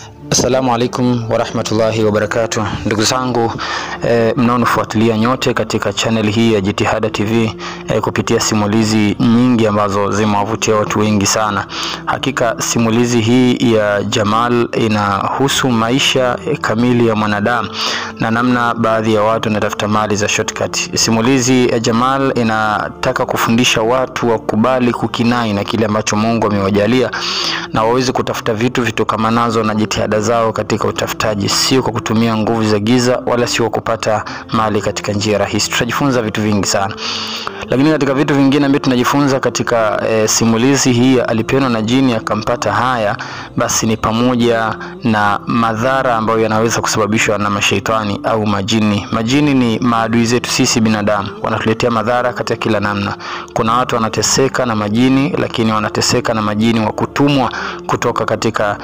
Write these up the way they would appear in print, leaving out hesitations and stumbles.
Assalamu alaikum wa rahmatullahi wa barakatuh. Ndugu zangu mnaonifuatilia nyote katika channel hii ya Jitihada TV kupitia simulizi nyingi ambazo zimewavutia watu wengi sana. Hakika simulizi hii ya Jamal inahusu maisha kamili ya mwanadamu na namna baadhi ya watu wanatafuta mali za shortcut. Simulizi ya Jamal inataka kufundisha watu wakubali kukinai na kile ambacho Mungu amewajalia na waweze kutafuta vitu kama nazo na jitihada zao katika utafutaji, sio kwa kutumia nguvu za giza wala sio kupata mali katika njia rahisi. Tutajifunza vitu vingi sana. Lakini katika vitu vingine ambavyo tunajifunza katika simulizi hii alipewa na jini akampata haya, basi ni pamoja na madhara ambayo yanaweza kusababishwa na mashaitani au majini. Majini ni maadui zetu sisi binadamu, wanatuletea madhara katika kila namna. Kuna watu wanateseka na majini, lakini wanateseka na majini wa kutumwa kutoka katika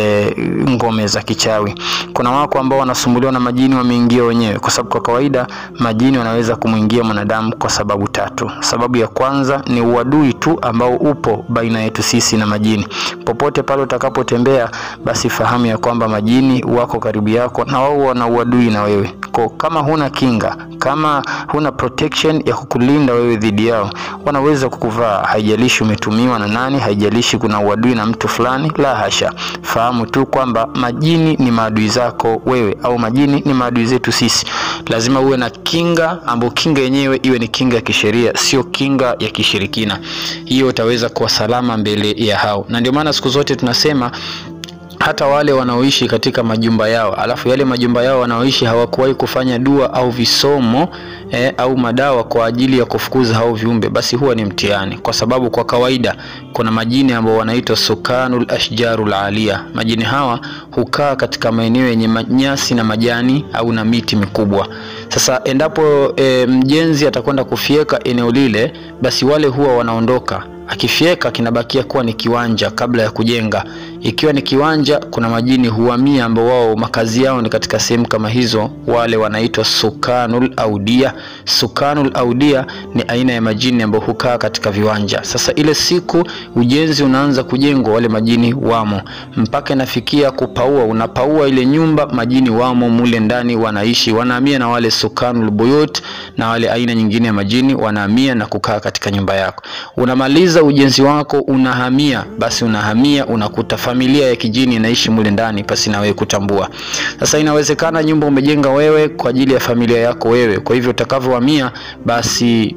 ngome za kichawi. Kuna wako ambao wanasumbuliwa na majini wameingia wenyewe, kwa sababu kwa kawaida majini wanaweza kumuingia mwanadamu kwa sababu tatu. Sababu ya kwanza ni uadui tu ambao upo baina yetu sisi na majini. Popote pale utakapotembea, basi fahamu ya kwamba majini wako karibu yako na wao wana uadui na wewe. Kwa kama huna kinga, kama huna protection ya kukulinda wewe dhidi yao, wanaweza kukuvaa. Haijalishi umetumiwa na nani, haijalishi kuna uadui na mtu fulani, la hasha. Fahamu tu kwamba majini ni maadui zako wewe, au majini ni maadui zetu sisi. Lazima uwe na kinga, ambayo kinga yenyewe iwe ni kinga ya kisheria, sio kinga ya kishirikina. Hiyo utaweza kuwa salama mbele ya hao. Na ndio maana siku zote tunasema hata wale wanaoishi katika majumba yao, alafu yale majumba yao wanaoishi hawakuwahi kufanya dua au visomo au madawa kwa ajili ya kufukuza hao viumbe, basi huwa ni mtihani. Kwa sababu kwa kawaida kuna majini ambao wanaitwa sukanul ashjarul alia. Majini hawa hukaa katika maeneo yenye nyasi na majani au na miti mikubwa. Sasa endapo mjenzi atakwenda kufieka eneo lile, basi wale huwa wanaondoka. Akifieka kinabakia kuwa ni kiwanja kabla ya kujenga. Ikiwa ni kiwanja, kuna majini huhamia ambao wao makazi yao ni katika sehemu kama hizo, wale wanaitwa sukanul audia. Sukanul audia ni aina ya majini ambao hukaa katika viwanja. Sasa ile siku ujenzi unaanza kujengwa, wale majini wamo mpaka inafikia kupaua. Unapaua ile nyumba, majini wamo mule ndani wanaishi, wanahamia na wale sukanul buyut na wale aina nyingine ya majini wanahamia na kukaa katika nyumba yako. Unamaliza ujenzi wako, unahamia, basi unahamia unakuta familia ya kijini inaishi mule ndani pasi na wewe kutambua. Sasa inawezekana nyumba umejenga wewe kwa ajili ya familia yako wewe, kwa hivyo utakavyohamia, basi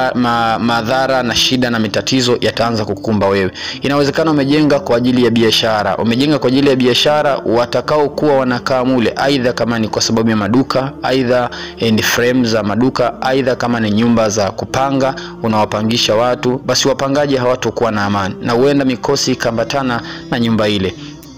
madhara na shida na mitatizo yataanza kukumba wewe. Inawezekana umejenga kwa ajili ya biashara, umejenga kwa ajili ya biashara, watakao kuwa wanakaa mule, aidha kama ni kwa sababu ya maduka, aidha ni frame za maduka, aidha kama ni nyumba za kupanga unawapangisha watu, basi wapangaji hawatakuwa na amani na huenda mikosi ikambatana na nyumba ile.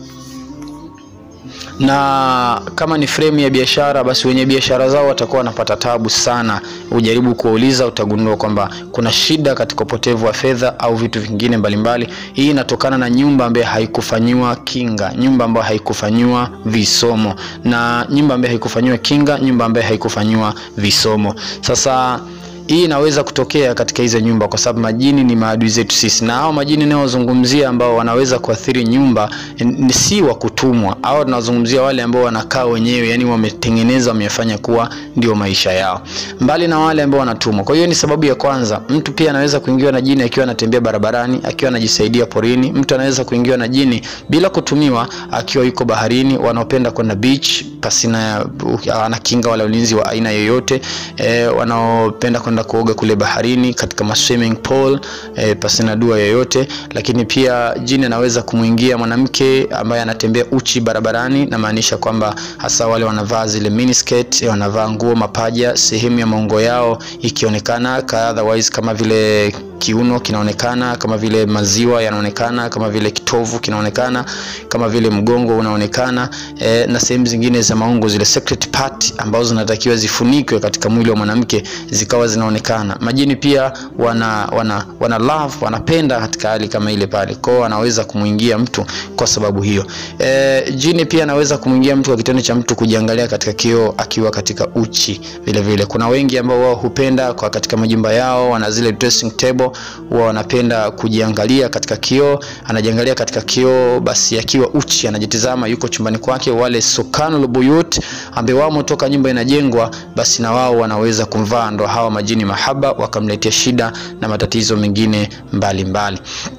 Na kama ni frame ya biashara, basi wenye biashara zao watakuwa wanapata tabu sana. Ujaribu kuuliza, utagundua kwamba kuna shida katika upotevu wa fedha au vitu vingine mbalimbali. Hii inatokana na nyumba ambayo haikufanywa kinga, nyumba ambayo haikufanywa visomo, na nyumba ambayo haikufanywa kinga, nyumba ambayo haikufanywa visomo. Sasa hii inaweza kutokea katika hizo nyumba kwa sababu majini ni maadui zetu sisi. Na hao majini ninayozungumzia ambao wanaweza kuathiri nyumba ni si wa kutumwa, au tunazungumzia wale ambao wanakaa wenyewe, yani wametengeneza, wamefanya kuwa ndio maisha yao, mbali na wale ambao wanatumwa. Kwa hiyo ni sababu ya kwanza. Mtu pia anaweza kuingiwa na jini akiwa anatembea barabarani, akiwa anajisaidia porini. Mtu anaweza kuingiwa na jini bila kutumiwa akiwa yuko baharini, wanaopenda kwenda beach pasina anakinga wala ulinzi wa aina yoyote, wanaopenda kwenda kuoga kule baharini katika swimming pool pasina dua yoyote. Lakini pia jini anaweza kumuingia mwanamke ambaye anatembea uchi barabarani, na maanisha kwamba hasa wale wanavaa zile miniskirt, wanavaa nguo mapaja, sehemu ya maungo yao ikionekana, otherwise kama vile kiuno kinaonekana, kama vile maziwa yanaonekana, kama vile kitovu kinaonekana, kama vile mgongo unaonekana, na sehemu zingine za maungo, zile secret part ambazo zinatakiwa zifunikwe katika mwili wa mwanamke zikawa zinaonekana. Majini pia wana love, wanapenda katika hali kama ile pale. Kwa hiyo anaweza kumuingia mtu kwa sababu hiyo. Jini pia anaweza kumuingia mtu kwa kitendo cha mtu kujiangalia katika kioo akiwa katika uchi. Vile vile kuna wengi ambao wao hupenda kwa katika majumba yao wana zile dressing table huwa wanapenda kujiangalia katika kioo. Anajiangalia katika kioo, basi akiwa uchi anajitazama yuko chumbani kwake. Wale sukanul buyut ambao wamo toka nyumba inajengwa, basi na wao wanaweza kumvaa, ndo hawa majini mahaba, wakamletea shida na matatizo mengine mbalimbali.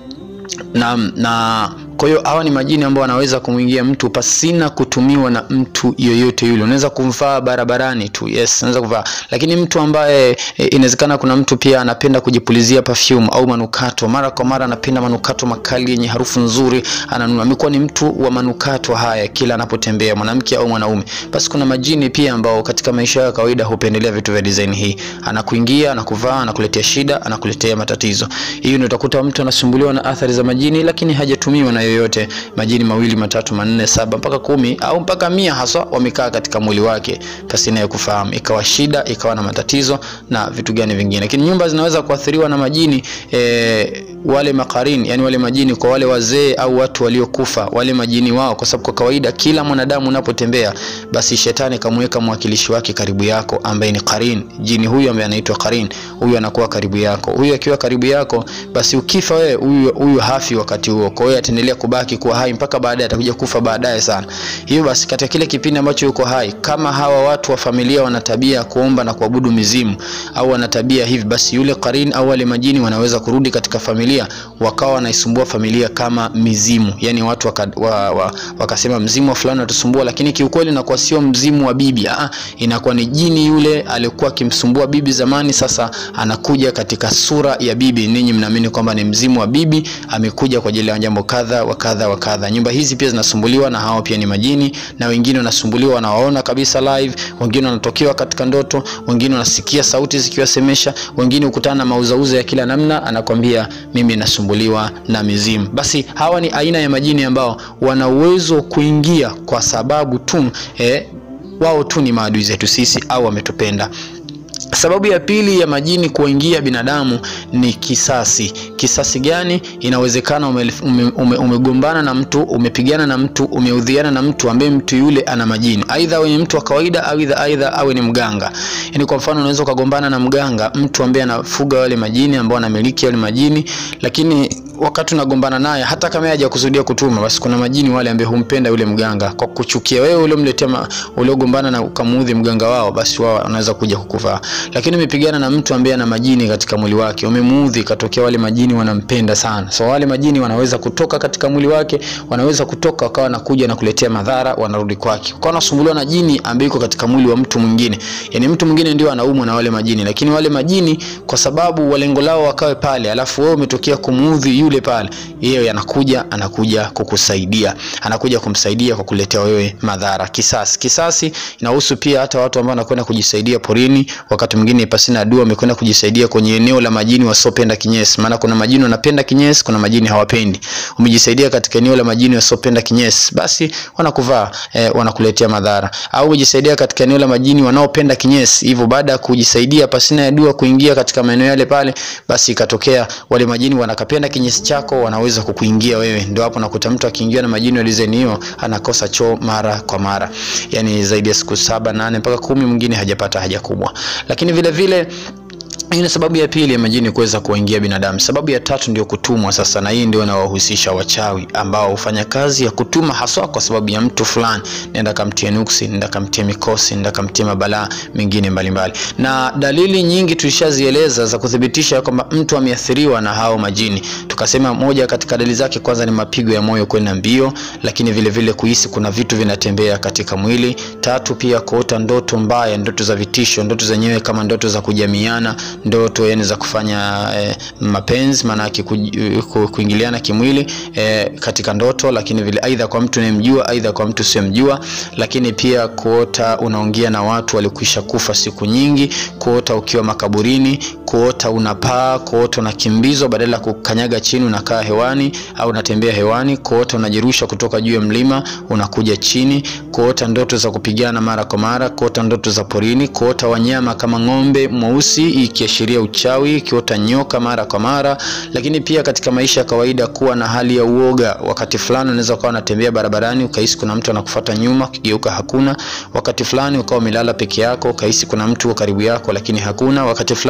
Na kwa hiyo hawa ni majini ambao wanaweza kumuingia mtu pasina kutumiwa na mtu yoyote yule. Unaweza kumvaa barabarani tu, yes, unaweza kuvaa. Lakini mtu ambaye inawezekana kuna mtu pia anapenda kujipulizia perfume au manukato, mara kwa mara anapenda manukato makali yenye harufu nzuri, ananunua. Amekuwa ni mtu wa manukato haya kila anapotembea, mwanamke au mwanaume. Basi kuna majini pia ambao katika maisha ya kawaida hupendelea vitu vya design hii. Anakuingia, anakuvaa, anakuletea shida, anakuletea matatizo. Hiyo ndio utakuta mtu anasumbuliwa na athari za majini lakini hajatumiwa na yoyote. Majini 2, 3, 4, 7 mpaka 10 au mpaka 100 haswa wamekaa katika mwili wake pasina ya kufahamu, ikawa shida, ikawa na matatizo na vitu gani vingine. Lakini nyumba zinaweza kuathiriwa na majini wale makarin, yani wale majini kwa wale wazee au watu waliokufa, wale majini wao, kwa sababu kwa kawaida kila mwanadamu unapotembea basi shetani kamweka mwakilishi wake karibu yako ambaye ni qarin. Jini huyu ambaye anaitwa qarin, huyu anakuwa karibu yako. Huyu akiwa karibu yako, basi ukifa wewe, huyu hafi wakati huo. Kwa hiyo ataendelea kubaki kuwa hai mpaka baadaye, atakuja kufa baadaye sana. Hiyo basi katika kile kipindi ambacho yuko hai, kama hawa watu wa familia wana tabia kuomba na kuabudu mizimu au wana tabia hivi, basi yule qarin au wale majini wanaweza kurudi katika familia wakawa wanaisumbua familia kama mizimu. Yani watu wakasema mzimu fulani unatusumbua, lakini kiukweli inakuwa sio mzimu wa bibi, inakuwa ni jini yule alikuwa akimsumbua bibi zamani, sasa anakuja katika sura ya bibi. Ninyi mnaamini kwamba ni mzimu wa bibi amekuja kwa ajili ya jambo kadha wa kadha wa kadha. Nyumba hizi pia zinasumbuliwa na hao pia ni majini, na wengine wanasumbuliwa wanawaona kabisa live, wengine wanatokewa katika ndoto, wengine wanasikia sauti zikiwasemesha, wengine ukutana na mauzauza ya kila namna, anakuambia mimi nasumbuliwa na mizimu. Basi hawa ni aina ya majini ambao wana uwezo kuingia kwa sababu tu wao tu ni maadui zetu sisi au wametupenda. Sababu ya pili ya majini kuingia binadamu ni kisasi. Kisasi gani? Inawezekana umegombana na mtu, umepigana na mtu, umeudhiana na mtu ambaye mtu yule ana majini. Aidha wewe ni mtu wa kawaida au aidha awe ni mganga. Yaani kwa mfano unaweza kugombana na mganga, mtu ambaye anafuga wale majini ambao anamiliki wale majini, lakini wakati unagombana naye hata kama hajakusudia kutuma, basi kuna majini wale ambao humpenda yule mganga kwa kuchukia wewe ule mletea uliogombana na ukamuudhi mganga wao, basi wao wanaweza kuja kukuvaa. Lakini umepigana na mtu ambaye ana majini katika mwili wake, umemuudhi, katokea wale majini wanampenda sana. So wale majini wanaweza kutoka katika mwili wake, wanaweza kutoka wakawa nakuja na kuletea madhara, wanarudi kwake. Kwa wanasumbuliwa na jini ambaye yuko katika mwili wa mtu mwingine. Yaani mtu mwingine ndio anaumwa na wale majini, lakini wale majini kwa sababu walengo lao wakawe pale, alafu wewe umetokea kumuudhi yule pale, yeye anakuja kukusaidia, anakuja kumsaidia kwa kuletea wewe madhara. Kisasi inahusu pia hata watu ambao wanakwenda kujisaidia porini, wakati mwingine pasina dua wamekwenda kujisaidia kwenye eneo la majini wasiopenda kinyesi. Maana kuna majini wanapenda kinyesi, kuna majini hawapendi. Umejisaidia katika eneo la majini wasiopenda kinyesi, basi wanakuvaa, wanakuletea madhara. Au umejisaidia katika eneo la majini wanaopenda kinyesi, hivyo baada ya kujisaidia pasina dua kuingia katika maeneo yale pale, basi ikatokea wale majini wanakapenda kinyesi chako, wanaweza kukuingia wewe. Ndio hapo nakuta mtu akiingia na majini wa design hiyo anakosa choo mara kwa mara, yani zaidi ya siku 7, 8 mpaka 10, mwingine hajapata haja kubwa. Lakini vile vile hii ni sababu ya pili ya majini kuweza kuingia binadamu. Sababu ya tatu ndio kutumwa sasa, na hii ndio inawahusisha wachawi ambao hufanya kazi ya kutuma haswa kwa sababu ya mtu fulani, nenda kamtie nuksi, nenda kamtie mikosi, nenda kamtie mabalaa mengine mbalimbali. Na dalili nyingi tulishazieleza za kuthibitisha kwamba mtu ameathiriwa na hao majini. Tukasema moja katika dalili zake kwanza ni mapigo ya moyo kwenda mbio, lakini vile vile kuhisi kuna vitu vinatembea katika mwili. Tatu pia kuota ndoto mbaya, ndoto za vitisho, ndoto zenyewe kama ndoto za kujamiana, ndoto yani za kufanya mapenzi, maana yake kuingiliana kimwili katika ndoto, lakini vile aidha kwa mtu unayemjua, aidha kwa mtu usiyemjua. Lakini pia kuota unaongea na watu walikwisha kufa siku nyingi, kuota ukiwa makaburini, kuota unapaa, kuota unakimbizwa badala ya kukanyaga chini unakaa hewani au unatembea hewani, kuota unajirusha kutoka juu ya mlima unakuja chini, kuota ndoto za kupigana mara kwa mara, kuota ndoto za porini, kuota wanyama kama ng'ombe mweusi ikiashiria uchawi, kiota nyoka mara kwa mara. Lakini pia katika maisha ya kawaida kuwa na hali ya uoga. Wakati fulani unaweza kuwa unatembea barabarani ukahisi kuna mtu anakufuata nyuma, kigeuka hakuna. Wakati fulani ukawa umelala peke yako ukahisi kuna mtu karibu yako lakini hakuna. Wakati fulani umekaa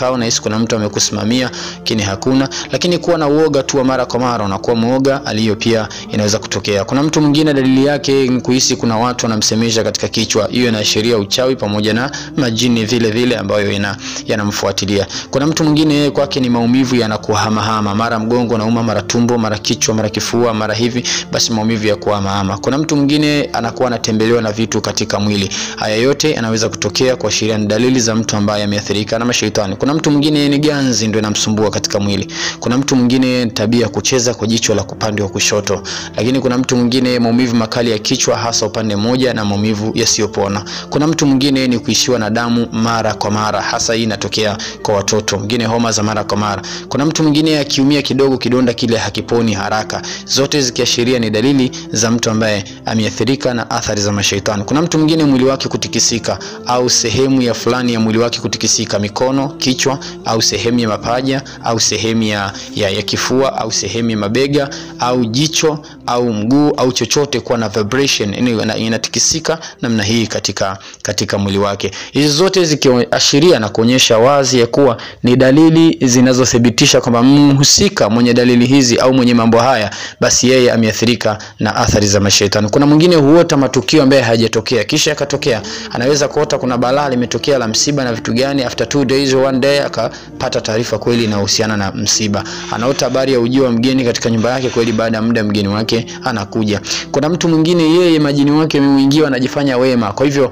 sawa, na kuna mtu amekusimamia, lakini hakuna. Lakini kuwa na uoga tu mara kwa mara, unakuwa muoga, aliyo pia inaweza kutokea. Kuna mtu mwingine dalili yake ni kuhisi kuna watu wanamsemesha katika kichwa, hiyo inaashiria uchawi pamoja na majini vile vile ambayo yanamfuatilia. Kuna mtu mwingine yeye kwake ni maumivu yanakuhamahama, mara mgongo unauma, mara tumbo, mara kichwa, mara kifua, mara hivi, basi maumivu ya kuhamahama. Kuna mtu mwingine anakuwa anatembelewa na vitu katika mwili. Haya yote yanaweza kutokea kuashiria ni dalili za mtu ambaye ameathirika na mashaitani. Kuna mtu mwingine ni ganzi ndio inamsumbua katika mwili. Kuna mtu mwingine tabia kucheza kwa jicho la upande wa kushoto. Lakini kuna mtu mwingine maumivu makali ya kichwa hasa upande mmoja na maumivu yasiyopona. Kuna mtu mwingine ni kuishiwa na damu mara kwa mara, hasa hii inatokea kwa watoto. Mwingine homa za mara kwa mara. Kuna mtu mwingine akiumia kidogo kidonda kile hakiponi haraka. Zote zikiashiria ni dalili za mtu ambaye ameathirika na athari za mashaitani. Kuna mtu mwingine mwili wake kutikisika au sehemu ya fulani ya mwili wake kutikisika, mikono, kichwa au sehemu ya mapaja au sehemu ya kifua au sehemu ya mabega au jicho au mguu au chochote kuwa na vibration, inatikisika namna hii katika mwili wake. Hizi zote zikiashiria na kuonyesha wazi ya kuwa ni dalili zinazothibitisha kwamba mhusika mwenye dalili hizi au mwenye mambo haya, basi yeye ameathirika na athari za mashaitani. Kuna mwingine huota matukio ambayo hayajatokea kisha yakatokea. Anaweza kuota kuna balaa limetokea la msiba na vitu gani, after 2 days or 1 day akapata taarifa kweli inahusiana na msiba. Anaota habari ya ujio wa mgeni katika nyumba yake, kweli baada ya muda mgeni wake anakuja. Kuna mtu mwingine yeye majini wake wameingia, anajifanya wema. Kwa hivyo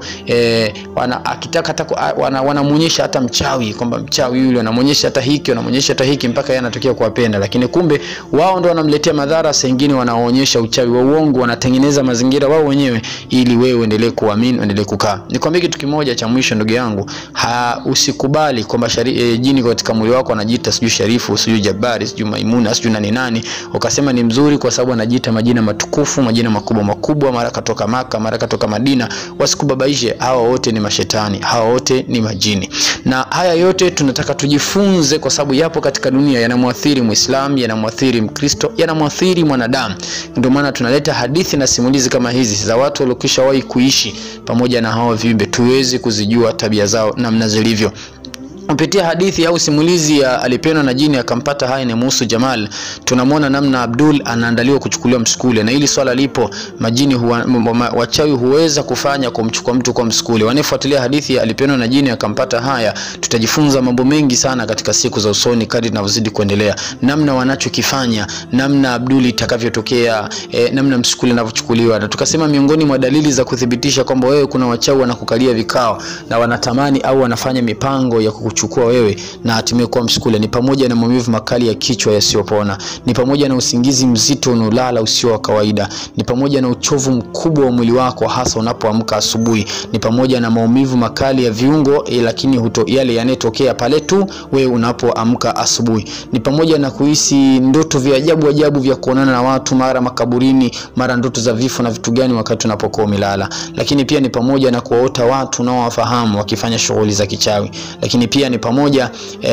akitaka wanamuonyesha hata mchawi kwamba mchawi yule, anamuonyesha hata hiki, anamuonyesha hata hiki mpaka yeye anatokea kuwapenda, lakini kumbe wao ndio wanamletea madhara. Saa nyingine wanaonyesha uchawi wa uongo, wanatengeneza mazingira wao wenyewe ili wewe uendelee kuamini, uendelee kukaa. Nikwambie kitu kimoja cha mwisho ndugu yangu, usikubali kwamba jini katika mwili wako anajiita sijui Sharifu, sijui Jabari, sijui Maimuna, sijui nani, ukasema ni mzuri kwa sababu anajiita majina matukufu, majina makubwa, mara katoka Maka, mara katoka Madina. Wasikubabaishe, hawa wote ni mashetani, hawa wote ni majini. Na haya yote tunataka tujifunze kwa sababu yapo katika dunia, yanamwathiri Muislamu, yanamwathiri Mkristo, yanamwathiri mwanadamu. Ndio maana tunaleta hadithi na simulizi kama hizi za watu waliokwishawahi kuishi pamoja na hao viumbe, tuweze kuzijua tabia zao namna zilivyo. Kupitia hadithi au simulizi ya alipendwa na jini akampata hai ni Musu Jamal, tunamwona namna Abdul anaandaliwa kuchukuliwa msukule, na hili swala lipo. Majini wachawi huweza kufanya kumchukua mtu kwa msukule. Wanafuatilia hadithi ya alipendwa na jini akampata haya, tutajifunza mambo mengi sana katika siku za usoni kadri tunavyozidi kuendelea, namna wanachokifanya, namna Abdul itakavyotokea, namna msukule unavyochukuliwa. Na tukasema miongoni mwa dalili za kudhibitisha kwamba wewe kuna wachawi wanakukalia vikao na wanatamani au wanafanya mipango ya kuchukua wewe na hatimaye kuwa msukule ni pamoja na maumivu makali ya kichwa yasiyopona, ni pamoja na usingizi mzito unaolala usio wa kawaida, ni pamoja na uchovu mkubwa wa mwili wako hasa unapoamka asubuhi, ni pamoja na maumivu makali ya viungo lakini yale yanetokea pale tu wewe unapoamka asubuhi, ni pamoja na kuhisi ndoto vya ajabu vya kuonana na watu, mara makaburini, mara ndoto za vifo na vitu gani wakati unapokuwa umelala. Lakini pia ni pamoja na kuota watu unaowafahamu wakifanya shughuli za kichawi. Lakini pia ni pamoja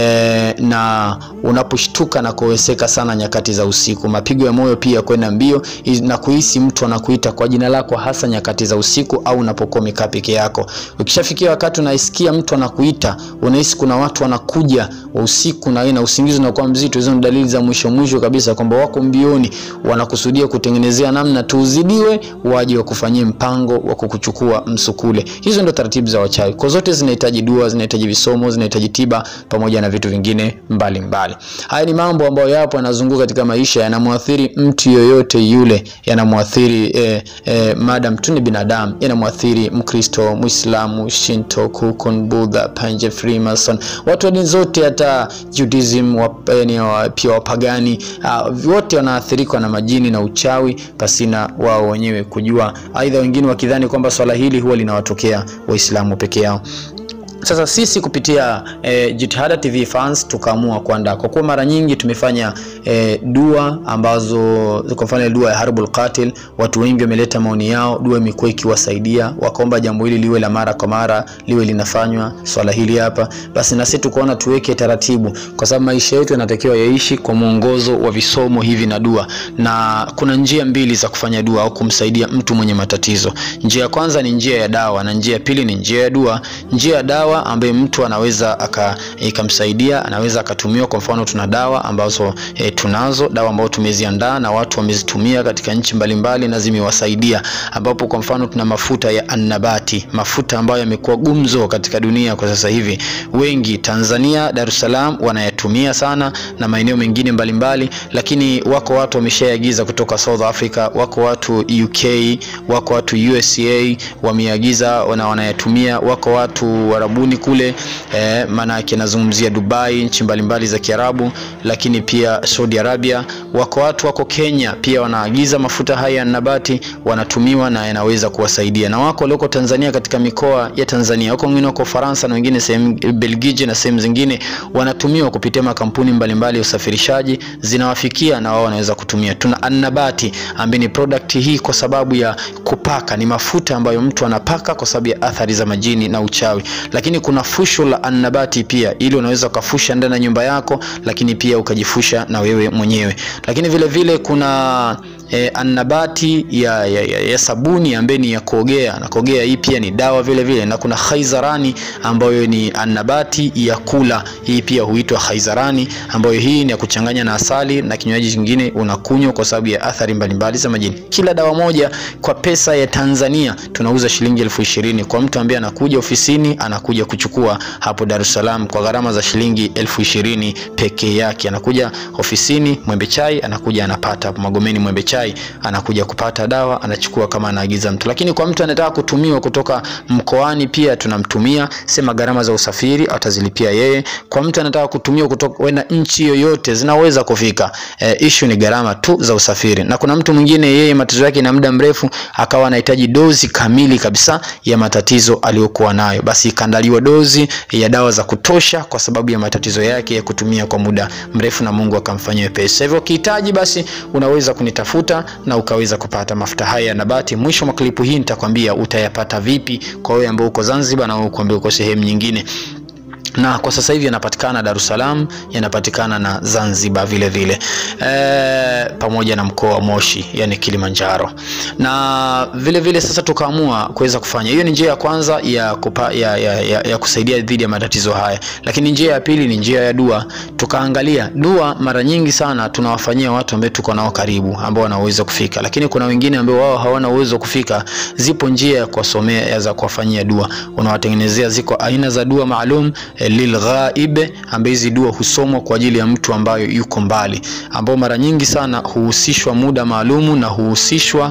na unaposhtuka na kuweseka sana nyakati za usiku, mapigo ya moyo pia kwenda mbio, na kuhisi mtu anakuita kwa jina lako hasa nyakati za usiku au unapokuwa umekaa peke yako. Ukishafikia wakati unaisikia mtu anakuita, unahisi kuna watu wanakuja usiku na usingizi unakuwa mzito, hizo ni dalili za mwisho kabisa kwamba wako mbioni, wanakusudia kutengenezea namna tuuzidiwe waje wakufanyie mpango wa kukuchukua msukule. Hizo ndio taratibu za wachawi. Kwa zote zinahitaji dua, zinahitaji visomo, zinahitaji tiba pamoja na vitu vingine mbalimbali. Haya ni mambo ambayo yapo yanazunguka katika maisha, yanamwathiri mtu yoyote yule, yanamwathiri madam tu ni binadamu, yanamwathiri Mkristo, Muislamu, Shinto, Kukun, Buddha, Panje, Freemason, watu wa dini zote, hata Judaism, pia wapagani, wote wanaathirika na majini na uchawi pasina wao wenyewe kujua, aidha wengine wakidhani kwamba swala hili huwa linawatokea Waislamu peke yao. Sasa sisi kupitia Jitihada TV fans tukaamua kuandaa, kwa kuwa mara nyingi tumefanya dua ambazo kwa mfano dua ya Harbul Qatil, watu wengi wameleta maoni yao, dua imekuwa ikiwasaidia, wakaomba jambo hili liwe la mara kwa mara, liwe linafanywa swala hili hapa. Basi na sisi tukaona tuweke taratibu, kwa sababu maisha yetu yanatakiwa yaishi kwa mwongozo wa visomo hivi na dua. Na kuna njia mbili za kufanya dua au kumsaidia mtu mwenye matatizo. Njia ya kwanza ni njia ya dawa na njia ya pili ni njia ya dua. Njia ya dawa dawa ambaye mtu anaweza ikamsaidia, anaweza akatumiwa. Kwa mfano tuna dawa ambazo tunazo dawa ambazo tumeziandaa na watu wamezitumia katika nchi mbalimbali na zimewasaidia, ambapo kwa mfano tuna mafuta ya annabati, mafuta ambayo yamekuwa gumzo katika dunia kwa sasa hivi. Wengi Tanzania, Dar es Salaam wanayatumia sana na maeneo mengine mbalimbali, lakini wako watu wameshaagiza kutoka South Africa, wako watu UK, wako watu USA wameagiza na wanayatumia, wako watu Arabuni kule, maana yake nazungumzia Dubai, nchi mbalimbali za Kiarabu, lakini pia Saudi Arabia. Wako watu wako Kenya pia wanaagiza mafuta haya ya nabati, wanatumiwa na yanaweza kuwasaidia. Na wako walioko Tanzania katika mikoa ya Tanzania, wako wengine wako Faransa na wengine sehemu Belgiji na sehemu zingine, wanatumiwa kupitia makampuni mbalimbali ya usafirishaji, zinawafikia na wao wanaweza kutumia. Tuna annabati ambaye ni product hii kwa sababu ya kupaka, ni mafuta ambayo mtu anapaka kwa sababu ya athari za majini na uchawi. Lakini kuna fusho la annabati pia, ili unaweza kufusha ndani ya nyumba yako, lakini pia ukajifusha na wewe mwenyewe. Lakini vile vile kuna annabati ya sabuni ambaye ni ya kuogea, na kuogea hii pia ni dawa vile vile. Na kuna khaizarani ambayo ni annabati ya kula, hii pia huitwa khaizarani, ambayo hii ni ya kuchanganya na asali na kinywaji kingine unakunywa kwa sababu ya athari mbalimbali za majini. Kila dawa moja kwa pesa ya Tanzania tunauza shilingi 20,000 kwa mtu ambaye anakuja ofisini, anakuja kuchukua hapo Dar es Salaam kwa gharama za shilingi 20,000 pekee yake. Anakuja ofisini Mwembe Chai, anakuja anapata Magomeni Mwembe Chai, anakuja kupata dawa, anachukua kama anaagiza mtu. Lakini kwa mtu anataka kutumiwa kutoka mkoani pia tunamtumia, sema gharama za usafiri atazilipia yeye. Kwa mtu anataka kutumiwa kutoka kwenda nchi yoyote zinaweza kufika, issue ni gharama tu za usafiri. Na kuna mtu mwingine yeye matatizo yake na muda mrefu, akawa anahitaji dozi kamili kabisa ya matatizo aliyokuwa nayo, basi ikandaliwa dozi ya dawa za kutosha kwa sababu ya matatizo yake ya kutumia kwa muda mrefu, na Mungu akamfanyia pesa. Hivyo ukihitaji basi unaweza kunitafuta na ukaweza kupata mafuta haya ya nabati. Mwisho wa klipu hii nitakwambia utayapata vipi kwa wewe ambao uko Zanzibar na wewe ambao uko sehemu nyingine. Na kwa sasa hivi yanapatikana Dar es Salaam, yanapatikana na Zanzibar vile vile, pamoja na mkoa wa Moshi, yani Kilimanjaro. Na vile vile sasa tukaamua kuweza kufanya hiyo. Ni njia ya kwanza ya kusaidia dhidi ya matatizo haya. Lakini njia ya pili ni njia ya dua. Tukaangalia dua, mara nyingi sana tunawafanyia watu ambao tuko nao karibu, ambao wanaweza kufika. Lakini kuna wengine ambao wao hawana uwezo kufika. Zipo njia ya kuwasomea za kuwafanyia dua. Unawatengenezea, ziko aina za dua maalum lilghaib, ambaye hizi dua husomwa kwa ajili ya mtu ambayo yuko mbali, ambao mara nyingi sana huhusishwa muda maalumu na huhusishwa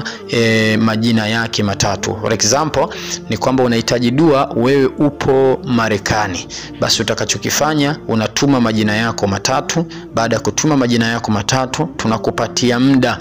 majina yake matatu. For example ni kwamba unahitaji dua, wewe upo Marekani, basi utakachokifanya unatuma majina yako matatu. Baada ya kutuma majina yako matatu, tunakupatia muda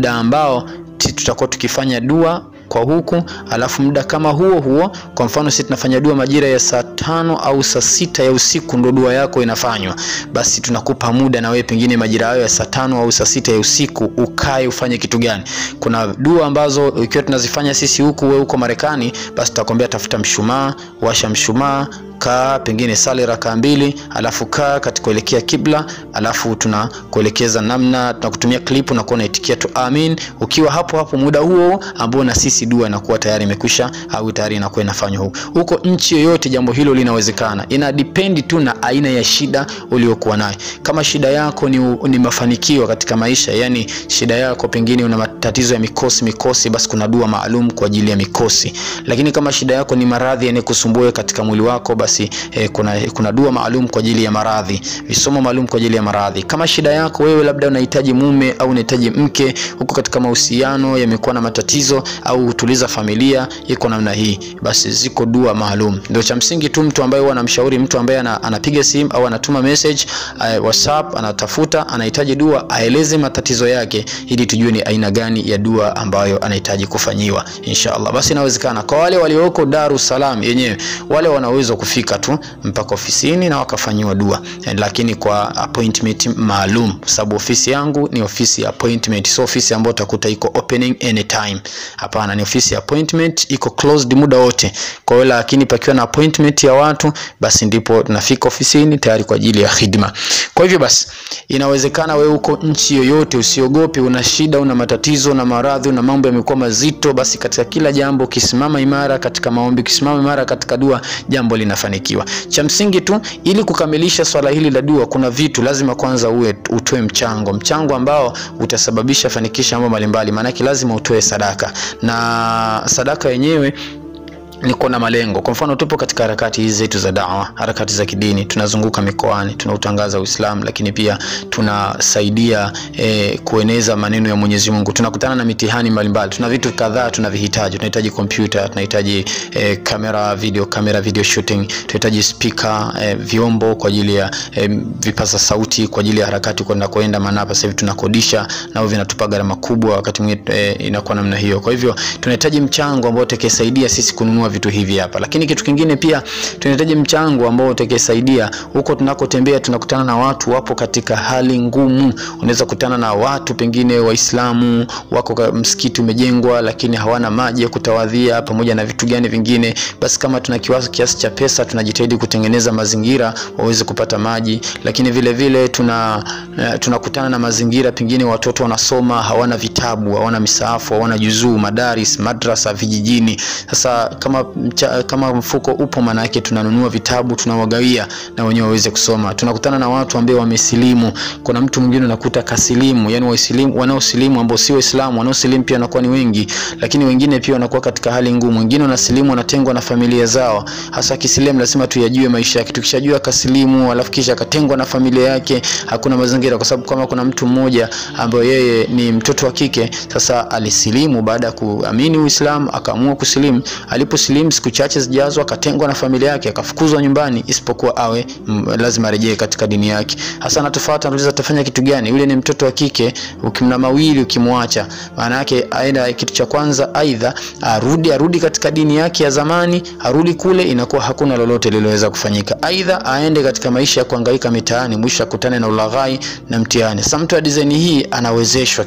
ambao tutakuwa tukifanya dua kwa huku, alafu muda kama huo kwa mfano sisi tunafanya dua majira ya saa 5 au saa 6 ya usiku ndo dua yako inafanywa, basi tunakupa muda na wewe pengine majira hayo ya saa 5 au saa 6 ya usiku ukae ufanye kitu gani. Kuna dua ambazo ikiwa tunazifanya sisi huku, wewe uko Marekani, basi tutakwambia tafuta mshumaa, washa mshumaa, kaa pengine sali raka 2, alafu kaa katika kuelekea kibla, alafu tunakuelekeza namna, tunakutumia clip na kuona itikia tu amin. Ukiwa hapo muda huo ambao na sisi dua inakuwa tayari imekwisha au tayari inakuwa inafanywa huko nchi yoyote. Jambo hilo linawezekana, ina depend tu na aina ya shida uliyokuwa nayo. Kama shida yako ni mafanikio katika maisha, yani shida yako pengine una matatizo ya mikosi, basi kuna dua maalum kwa ajili ya mikosi. Lakini kama shida yako ni maradhi yanikusumbue katika mwili wako, basi kuna dua maalum kwa ajili ya maradhi, visomo maalum kwa ajili ya maradhi. Kama shida yako wewe labda unahitaji mume au unahitaji mke, huko katika mahusiano yamekuwa na matatizo, au utuliza familia iko namna hii, basi ziko dua maalum. Ndio cha msingi tu mtu ambaye anamshauri mtu ambaye anapiga simu au anatuma message WhatsApp, anatafuta anahitaji dua, aeleze matatizo yake ili tujue ni aina gani ya dua ambayo anahitaji kufanyiwa inshallah. Basi inawezekana kwa wale walioko Dar es Salaam yenyewe, wale wanaweza kufika tu mpaka ofisini na wakafanyiwa dua, lakini kwa appointment maalum, sababu ofisi yangu ni ofisi ya appointment, so ofisi ambayo utakuta iko opening anytime. Hapana, ni ofisi ya appointment, iko closed muda wote. Kwa hiyo lakini pakiwa na appointment ya watu, basi ndipo tunafika ofisini tayari kwa ajili ya khidma. Kwa hivyo basi inawezekana wewe uko nchi yoyote, usiogope. Una shida, una matatizo na maradhi na mambo yamekuwa mazito, basi katika kila jambo kisimama imara katika maombi, kisimama imara katika dua, jambo linafanyika. utafanikiwa. Cha msingi tu, ili kukamilisha swala hili la dua, kuna vitu lazima kwanza utoe mchango ambao utasababisha fanikisha mambo mbalimbali. Maana yake lazima utoe sadaka, na sadaka yenyewe niko na malengo. Kwa mfano, tupo katika harakati hizi zetu za da'wa, harakati za kidini, tunazunguka mikoani, tunautangaza Uislamu, lakini pia tunasaidia kueneza maneno ya Mwenyezi Mungu. Tunakutana na mitihani mbalimbali, tuna vitu kadhaa tunavihitaji. Tunahitaji kompyuta, tunahitaji video shooting, tunahitaji speaker, vyombo kwa ajili ya vipaza sauti kwa ajili ya harakati kwenda maana hapa sasa hivi tunakodisha, nao vinatupa gharama kubwa, wakati mwingine inakuwa namna hiyo. Kwa hivyo tunahitaji mchango ambao utakayesaidia sisi kununua vitu hivi hapa. Lakini kitu kingine pia, tunahitaji mchango ambao utakayesaidia huko tunakotembea. Tunakutana na watu wapo katika hali ngumu. Unaweza kukutana na watu pengine Waislamu wako msikiti umejengwa lakini hawana maji ya kutawadhia pamoja na vitu gani vingine. Basi kama tuna kiasi cha pesa, tunajitahidi kutengeneza mazingira waweze kupata maji. Lakini vile vile tunakutana na mazingira pengine watoto wanasoma hawana vitabu, hawana misahafu, hawana juzuu, madaris, madrasa vijijini. Sasa kama mfuko upo, maana yake tunanunua vitabu tunawagawia na wenyewe waweze kusoma. Tunakutana na watu ambao wamesilimu. Kuna mtu mwingine unakuta kasilimu, yani Waislamu wanaosilimu ambao si Waislamu, wanaosilimu pia wanakuwa ni wengi, lakini wengine pia wanakuwa katika hali ngumu. Wengine wanasilimu wanatengwa na familia zao. Hasa kisilimu lazima tuyajue maisha yake. Tukishajua kasilimu alafu kisha akatengwa na familia yake, hakuna mazingira. Kwa sababu kama kuna mtu mmoja ambaye yeye ni mtoto wa kike, sasa alisilimu baada ya kuamini Uislamu, akaamua kusilimu. Aliposilimu siku chache zijazo akatengwa na familia yake, akafukuzwa nyumbani, isipokuwa awe lazima arejee katika dini yake. Hasa anatufuata, anauliza atafanya kitu gani? Yule ni mtoto wa kike, ukimna mawili ukimwacha, maana yake aenda kitu cha kwanza, aidha arudi katika dini yake ya zamani, arudi kule, inakuwa hakuna lolote liloweza kufanyika. Aidha aende katika maisha ya kuhangaika mitaani, mwisho akutane na ulaghai na mtihani. Sasa mtu wa design hii anawezeshwa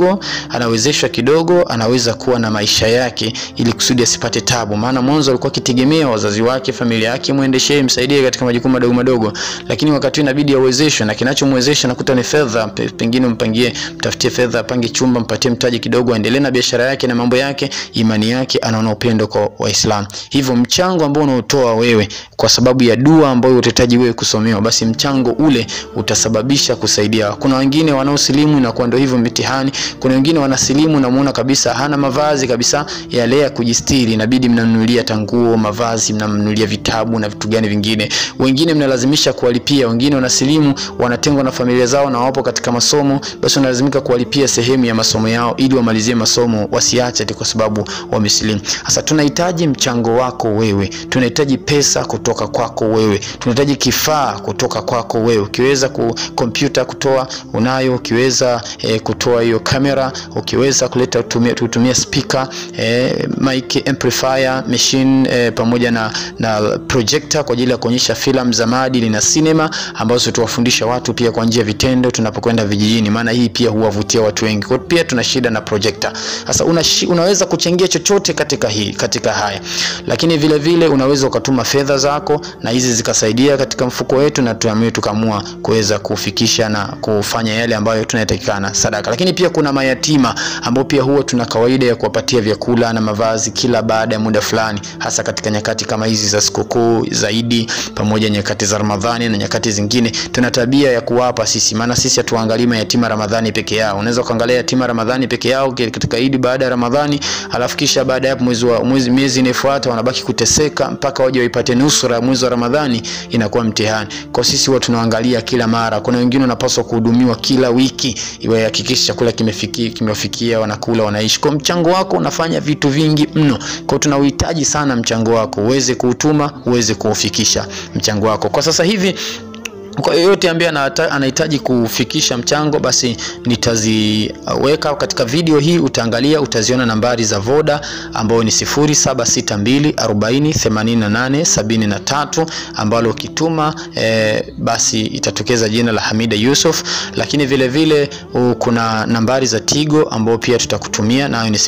kidogo, anaweza kuwa na maisha yake ili kusudi asipate tabu. Maana mwanzo alikuwa akitegemea wazazi wake, familia yake muendeshee, msaidie katika majukumu madogo, lakini wakati inabidi awezeshwe, na kinachomwezesha nakuta ni fedha. Pengine mtafutie fedha, apange chumba, mpatie mtaji kidogo, aendelee na biashara yake na mambo yake, imani yake, anaona upendo kwa Waislamu. Hivyo mchango ambao unaotoa wewe kwa sababu ya dua ambayo utahitaji wewe kusomewa, basi mchango ule utasababisha kusaidia. Kuna wengine wanaosilimu na kwa ndio hivyo mitihani. Kuna wengine wanasilimu na muona kabisa hana mavazi kabisa yale ya kujistiri, inabidi mnanunulia tanguo, mavazi, mnanunulia vitabu na vitu gani vingine. Wengine mnalazimisha kuwalipia. Wengine wanasilimu wanatengwa na familia zao na wapo katika masomo, basi wanalazimika kuwalipia sehemu ya masomo yao ili wamalizie masomo, wasiache kwa sababu wamesilimu. Sasa tunahitaji mchango wako wewe, tunahitaji pesa kutoka kwako wewe, tunahitaji kifaa kutoka kwako wewe. Ukiweza kompyuta kutoa unayo, ukiweza kutoa hiyo kamera, ukiweza kuleta kutumia speaker, mic, amplifier, machine, pamoja na projector kwa ajili ya kuonyesha filamu za maadili na cinema ambazo tuwafundisha watu pia kwa njia ya vitendo tunapokwenda vijijini. Maana hii pia huwavutia watu wengi. Kwa pia tuna shida na projector. Sasa unaweza kuchangia chochote katika haya. Lakini vile vile unaweza ukatuma fedha zako na hizi zikasaidia katika mfuko wetu, na tukamua kuweza kufikisha na kufanya yale ambayo tunayotakikana, sadaka. Lakini pia kuna mayatima ambao pia huwa tuna kawaida ya kuwapatia vyakula na mavazi kila baada ya muda fulani, hasa katika nyakati kama hizi za sikukuu zaidi, pamoja nyakati za Ramadhani na nyakati zingine. Tuna tabia ya kuwapa sisi, maana sisi hatuangalii yatima Ramadhani peke yao. Unaweza kuangalia yatima Ramadhani peke yao katika Eid baada ya Ramadhani, alafu kisha baada ya mwezi inayofuata wanabaki kuteseka mpaka waje waipate nusura mwezi wa Ramadhani, inakuwa mtihani. Kwa sisi huwa tunaangalia kila mara. Kuna wengine wanapaswa kuhudumiwa kila wiki, iwe hakikisha chakula kimefikia, wanakula, wanaishi. Kwa mchango wako unafanya vitu vingi mno. Kwa tunauhitaji sana mchango wako, uweze kuutuma, uweze kuufikisha mchango wako. Kwa sasa hivi kwa yote ambaye anahitaji kufikisha mchango, basi nitaziweka katika video hii, utaangalia, utaziona nambari za Voda ambao ni 0762408873 ambalo ukituma basi itatokeza jina la Hamida Yusuf. Lakini vile vile kuna nambari za Tigo ambao pia tutakutumia, nayo ni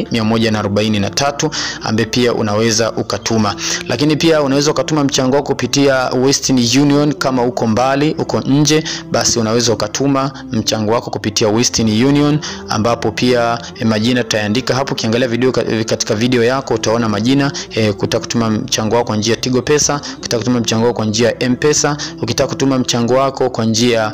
0672930143 ambaye pia unaweza ukatuma. Lakini pia unaweza ukatuma mchango wako kupitia kupitia Western Union. Kama uko mbali, uko nje, basi unaweza ukatuma mchango wako kupitia Western Union, ambapo pia majina tutaandika hapo. Ukiangalia video katika video yako utaona majina. Ukitaka kutuma mchango wako kwa njia Tigo Pesa, ukitaka kutuma mchango wako kwa njia ya M-Pesa, ukitaka kutuma mchango wako kwa njia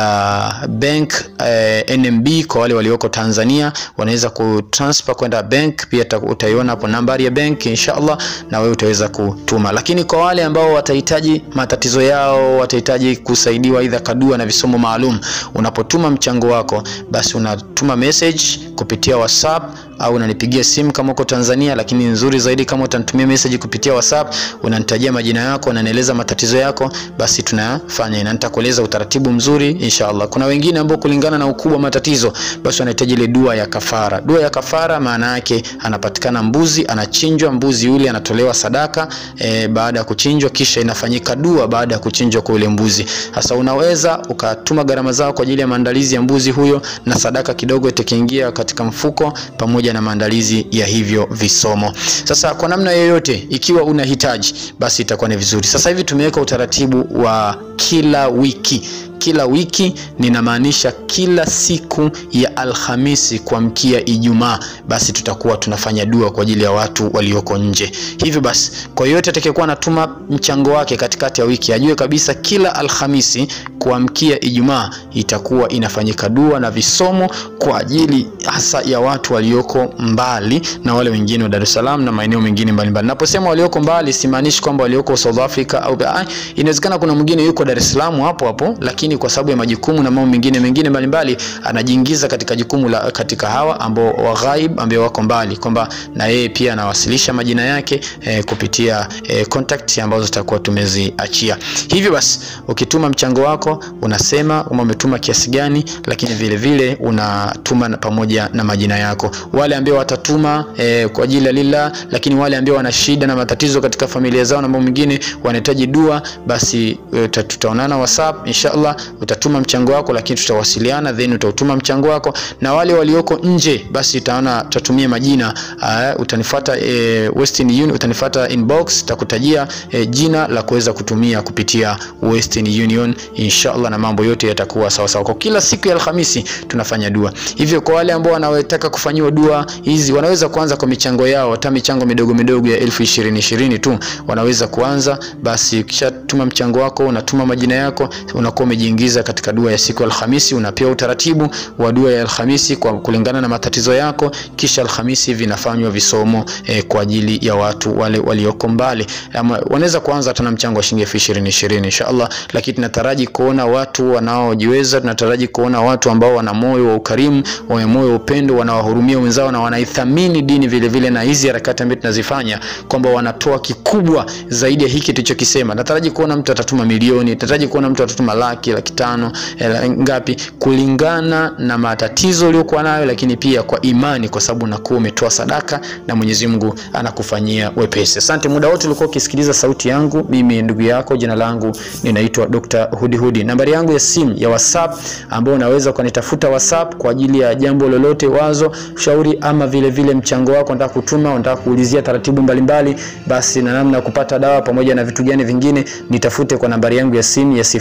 ya bank NMB, kwa wale walioko Tanzania wanaweza kutransfer kwenda bank, pia utaiona hapo nambari ya bank inshallah, na wewe utaweza kutuma. Lakini kwa wale ambao watahitaji matatizo yao, watahitaji kusaidiwa aidha kadua na visomo maalum, unapotuma mchango wako basi unatuma message kupitia WhatsApp au unanipigia simu kama uko Tanzania. Lakini nzuri zaidi kama utanitumia message kupitia WhatsApp, unanitajia majina yako, unanieleza matatizo yako, basi tunafanya na nitakueleza utaratibu mzuri inshallah. Kuna wengine ambao kulingana na ukubwa matatizo, basi wanahitaji ile dua ya kafara. Dua ya kafara maana yake anapatikana mbuzi, anachinjwa mbuzi yule, anatolewa sadaka baada ya kuchinjwa, kisha inafanyika dua baada ya kuchinjwa kwa ule mbuzi. Sasa unaweza ukatuma gharama zako kwa ajili ya maandalizi ya mbuzi huyo, na sadaka kidogo itakiingia katika mfuko pamoja na maandalizi ya hivyo visomo. Sasa kwa namna yoyote ikiwa unahitaji, basi itakuwa ni vizuri. Sasa hivi tumeweka utaratibu wa kila wiki. Kila wiki ninamaanisha kila siku ya Alhamisi kuamkia Ijumaa, basi tutakuwa tunafanya dua kwa ajili ya watu walioko nje. Hivyo basi kwa yote atakayekuwa anatuma mchango wake katikati ya wiki, ajue kabisa kila Alhamisi kuamkia Ijumaa itakuwa inafanyika dua na visomo kwa ajili hasa ya watu walioko mbali na wale wengine wa Dar es Salaam na maeneo mengine mbalimbali. Naposema walioko mbali simaanishi kwamba walioko South Africa au inawezekana kuna mwingine yuko Dar es Salaam hapo, lakini kwa sababu ya majukumu na mambo mengine mbalimbali anajiingiza katika jukumu la katika hawa ambao waghaib ambao wako mbali, kwamba na yeye pia anawasilisha majina yake kupitia contact ambazo tutakuwa tumeziachia. Hivyo basi ukituma mchango wako unasema umetuma kiasi gani, lakini vile vile unatuma pamoja na majina yako. Wale ambao watatuma kwa ajili ya lillah, lakini wale ambao wana shida na matatizo katika familia zao na mambo mengine wanahitaji dua, basi tutaonana WhatsApp inshallah, utatuma mchango wako, lakini tutawasiliana then utatuma mchango wako. Na wale walioko nje basi tutatumia majina, utanifuata Western Union, utanifuata inbox, tutakutajia jina la kuweza kutumia kupitia Western Union inshallah, na mambo yote yatakuwa sawa sawa. Kwa kila siku ya Alhamisi tunafanya dua. Hivyo kwa wale ambao wanataka kufanyiwa dua hizi, wanaweza kuanza kwa michango yao, hata michango midogo ya 2020 tu wanaweza kuanza. Basi kisha tuma mchango wako, unatuma majina yako, unakuwa umejiingiza katika dua ya siku ya Alhamisi. Unapewa utaratibu wa dua ya Alhamisi kwa kulingana na matatizo yako, kisha Alhamisi vinafanywa visomo kwa ajili ya watu wale walioko mbali. Wanaweza kuanza hata na mchango wa shilingi 2020 inshallah, lakini tunataraji kuona watu wanaojiweza, tunataraji kuona watu ambao wana moyo wa ukarimu, wana moyo wa upendo, wanawahurumia wenzao na wanaithamini dini vile vile, na hizi harakati ambazo tunazifanya kwamba wanatoa kikubwa zaidi ya hiki tulichokisema. Nataraji kuona mtu atatuma milioni, nataraji kuona mtu atatuma laki, laki tano, ngapi kulingana na matatizo uliyokuwa nayo, lakini pia kwa imani, kwa sababu unakuwa umetoa sadaka na Mwenyezi Mungu anakufanyia wepesi. Asante muda wote ulikuwa ukisikiliza sauti yangu. Mimi ndugu yako, jina langu ninaitwa Dr. Hudi. Nambari yangu ya simu ya WhatsApp ambao unaweza kunitafuta WhatsApp kwa ajili ya jambo lolote, wazo, shauri, ama vile vile mchango wako unataka kutuma, unataka kuulizia taratibu mbalimbali, basi na namna kupata dawa pamoja na vitu gani vingine, nitafute kwa nambari yangu ya simu ya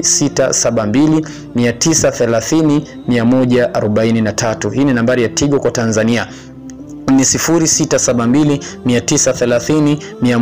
0672 930 143. Hii ni nambari ya Tigo kwa Tanzania. Ni 0672 930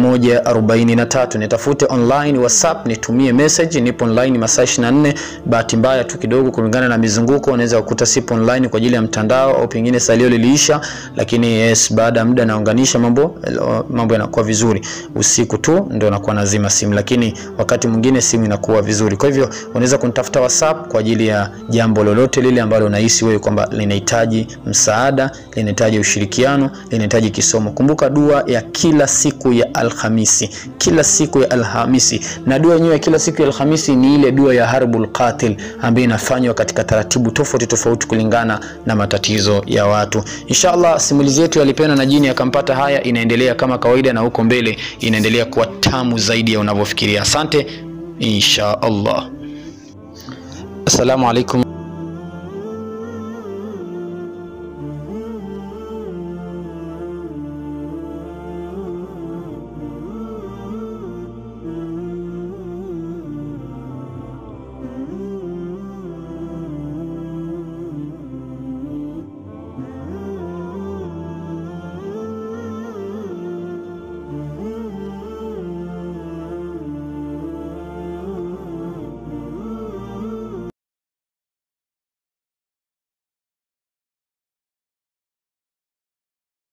143. Nitafute online WhatsApp, nitumie message, nipo online masaa 24. Bahati mbaya tu kidogo kulingana na mizunguko unaweza kukuta sipo online kwa ajili ya mtandao, au pengine salio liliisha, lakini baada ya muda naunganisha mambo yanakuwa vizuri. Usiku tu ndio nakuwa nazima simu, lakini wakati mwingine simu inakuwa vizuri. Kwa hivyo unaweza kunitafuta WhatsApp kwa ajili ya jambo lolote lile ambalo unahisi wewe kwamba linahitaji msaada, linahitaji ushirikiano, linahitaji kisomo. Kumbuka dua ya kila siku ya Alhamisi, kila siku ya Alhamisi, na dua yenyewe ya kila siku ya Alhamisi ni ile dua ya Harbul Qatil ambayo inafanywa katika taratibu tofauti kulingana na matatizo ya watu. Inshallah simulizi yetu yalipenda na jini akampata haya inaendelea kama kawaida, na huko mbele inaendelea kuwa tamu zaidi ya unavyofikiria. Asante inshallah. Assalamu alaikum.